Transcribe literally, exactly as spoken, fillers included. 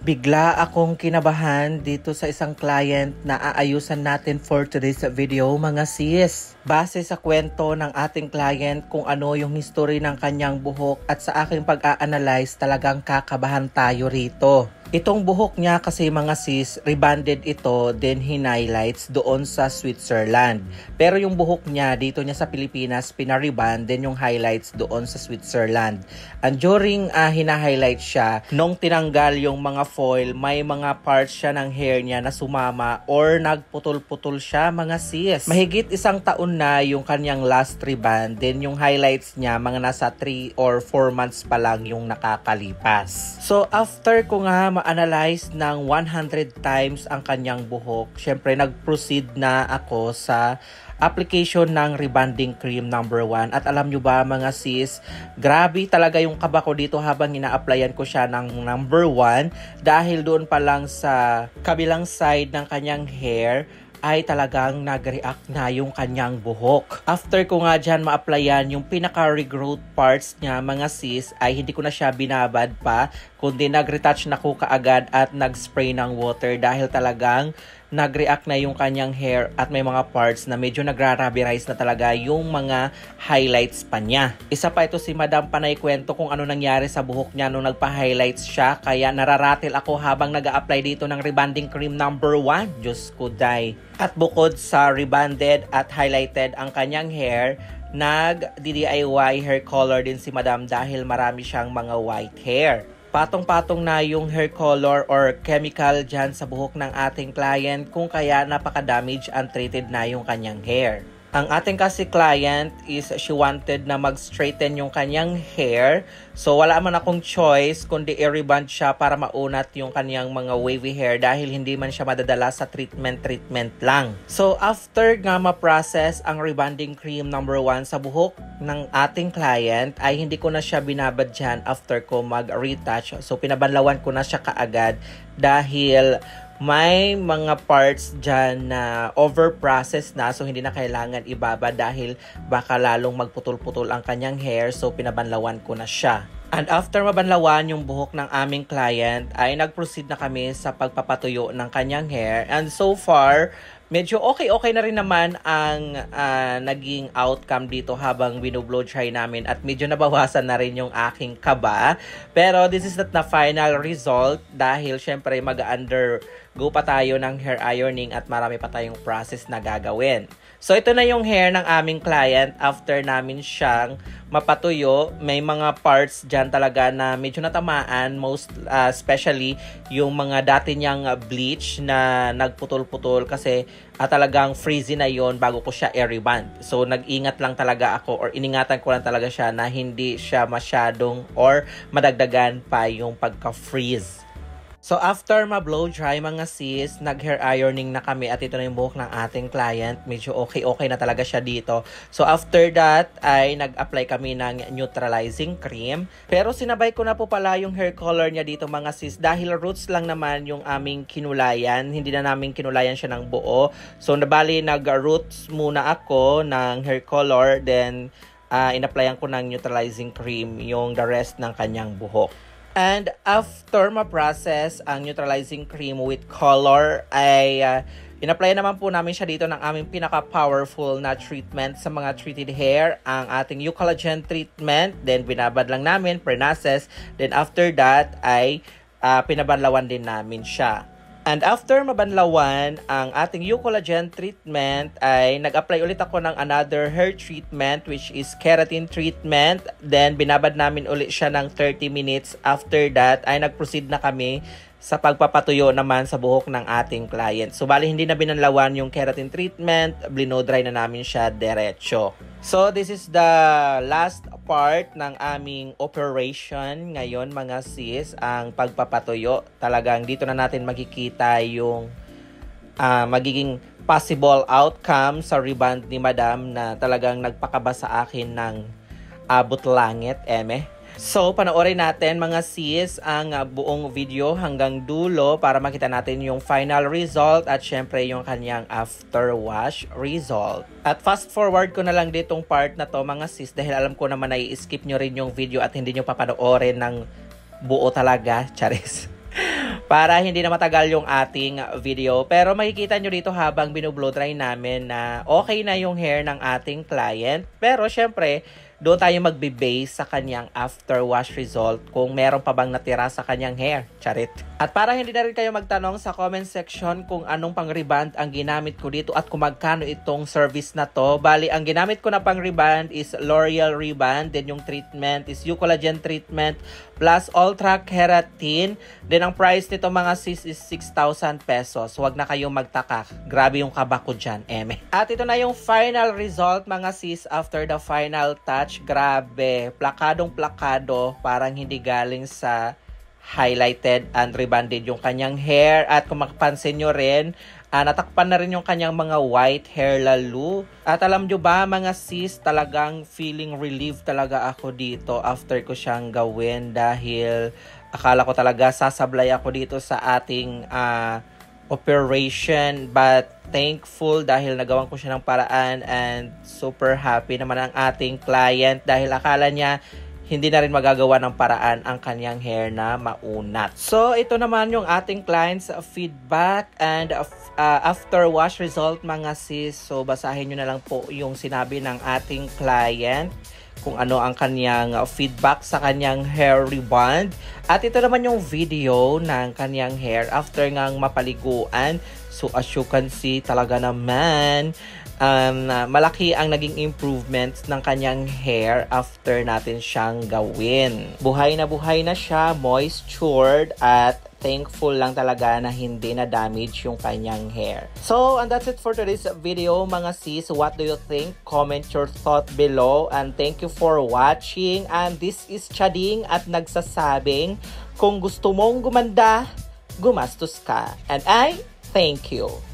Bigla akong kinabahan dito sa isang client na aayusan natin for today's video mga sis. Base sa kwento ng ating client kung ano yung history ng kanyang buhok at sa aking pag-a-analyze talagang kakabahan tayo rito. Itong buhok niya kasi mga sis, rebonded ito, then hinighlights doon sa Switzerland. Pero yung buhok niya dito niya sa Pilipinas, pinarebond, then yung highlights doon sa Switzerland. And during uh, hina-highlight siya, nung tinanggal yung mga foil, may mga parts siya ng hair niya na sumama or nagputol-putol siya mga sis. Mahigit isang taon na yung kanyang last rebond, then yung highlights niya mga nasa three or four months pa lang yung nakakalipas. So after ko nga ma-analyze ng one hundred times ang kanyang buhok, syempre nag-proceed na ako sa application ng rebonding cream number one. At alam nyo ba mga sis, grabe talaga yung kaba ko dito habang ina-applyan ko siya ng number one dahil doon pa lang sa kabilang side ng kanyang hair ay talagang nag-react na yung kanyang buhok. After ko nga dyan ma-applyan yung pinaka-regrowth parts niya mga sis, ay hindi ko na siya binabad pa, kundi nag-retouch na ko kaagad at nag-spray ng water dahil talagang nag-react na yung kanyang hair at may mga parts na medyo nagra-rubberize na talaga yung mga highlights pa niya. Isa pa ito si Madam Panay kwento kung ano nangyari sa buhok niya nung nagpa-highlights siya, kaya nararatil ako habang nag-a-apply dito ng rebonding cream number one. Diyos ko, day. At bukod sa rebonded at highlighted ang kanyang hair, nag-D D I Y hair color din si Madam dahil marami siyang mga white hair. Patong-patong na yung hair color or chemical dyan sa buhok ng ating client kung kaya napaka-damage untreated na yung kanyang hair. Ang ating kasi client is she wanted na mag-straighten yung kanyang hair. So wala man akong choice kundi i-rebond siya para maunat yung kanyang mga wavy hair dahil hindi man siya madadala sa treatment-treatment lang. So after nga ma-process ang rebonding cream number one sa buhok ng ating client ay hindi ko na siya binabad dyan after ko mag-retouch. So pinabanlawan ko na siya kaagad dahil may mga parts dyan na over-processed na, so hindi na kailangan ibaba dahil baka lalong magputol-putol ang kanyang hair, so pinabanlawan ko na siya. And after mabanlawan yung buhok ng aming client ay nag-proceed na kami sa pagpapatuyo ng kanyang hair, and so far medyo okay-okay na rin naman ang uh, naging outcome dito habang binublow dry namin at medyo nabawasan na rin yung aking kaba. Pero this is not na final result dahil syempre mag-undergo pa tayo ng hair ironing at marami pa tayong process na gagawin. So ito na yung hair ng aming client after namin siyang mapatuyo. May mga parts dyan talaga na medyo natamaan, most uh, especially yung mga dati niyang bleach na nagputol-putol kasi uh, talagang frizzy na yon bago ko siya i-rebond. So nag-ingat lang talaga ako or iningatan ko lang talaga siya na hindi siya masyadong or madagdagan pa yung pagka-freeze. So after ma-blow dry mga sis, nag-hair ironing na kami at ito na yung buhok ng ating client. Medyo okay-okay na talaga siya dito. So after that ay nag-apply kami ng neutralizing cream. Pero sinabay ko na po pala yung hair color niya dito mga sis dahil roots lang naman yung aming kinulayan. Hindi na namin kinulayan siya ng buo. So nabali nag-roots muna ako ng hair color, then uh, in-applyan ko ng neutralizing cream yung the rest ng kanyang buhok. And after ma-process ang neutralizing cream with color ay uh, in-apply naman po namin siya dito ng aming pinaka-powerful na treatment sa mga treated hair, ang ating Eucollagen treatment. Then binabad lang namin, pre-process. Then after that ay uh, pinabanlawan din namin siya. And after mabanlawan ang ating Eucollagen treatment ay nag-apply ulit ako ng another hair treatment which is keratin treatment. Then binabad namin ulit siya ng thirty minutes. After that ay nag-proceed na kami sa pagpapatuyo naman sa buhok ng ating client. So bali hindi na binanlawan yung keratin treatment, blino-dry na namin siya diretso. So this is the last part ng aming operation ngayon mga sis, ang pagpapatuyo. Talagang dito na natin makikita yung uh, magiging possible outcome sa rebond ni Madam na talagang nagpakaba sa akin ng abot langit, eme. So, panoorin natin mga sis ang uh, buong video hanggang dulo para makita natin yung final result at syempre yung kanyang after wash result. At fast forward ko na lang ditong part na to mga sis dahil alam ko naman na i-skip nyo rin yung video at hindi nyo papanoorin ng buo talaga. Charis. para hindi na matagal yung ating video. Pero makikita nyo dito habang binublow dry namin na okay na yung hair ng ating client. Pero syempre, doon tayo magbe-base sa kanyang after wash result kung meron pa bang natira sa kanyang hair. Charit. At para hindi na rin kayo magtanong sa comment section kung anong pang reband ang ginamit ko dito at kung magkano itong service na to. Bali, ang ginamit ko na pang reband is L'Oreal reband. Then yung treatment is Eucollagen treatment plus Ultra Keratin. Then ang price nito mga sis is six thousand pesos. Huwag na kayong magtaka. Grabe yung kaba ko dyan, eme. At ito na yung final result mga sis after the final touch. Grabe, plakadong plakado, parang hindi galing sa highlighted and rebanded yung kanyang hair. At kung makapansin nyo rin, uh, natakpan na rin yung kanyang mga white hair lalo. At alam nyo ba mga sis, talagang feeling relieved talaga ako dito after ko siyang gawin dahil akala ko talaga sasablay ako dito sa ating uh, operation, but thankful dahil nagawan ko siya ng paraan and super happy naman ang ating client dahil akala niya hindi na rin magagawa ng paraan ang kanyang hair na maunat. So ito naman yung ating client's feedback and uh, after wash result mga sis. So basahin nyo na lang po yung sinabi ng ating client kung ano ang kanyang feedback sa kanyang hair reband. At ito naman yung video ng kanyang hair after ngang mapaliguan. So as you can see talaga naman um, malaki ang naging improvements ng kanyang hair after natin siyang gawin. Buhay na buhay na siya, moistured at thankful lang talaga na hindi na damage yung kanyang hair. So, and that's it for today's video mga sis. What do you think? Comment your thought below. And thank you for watching. And this is Chading at nagsasabing, kung gusto mong gumanda, gumastos ka. And I thank you.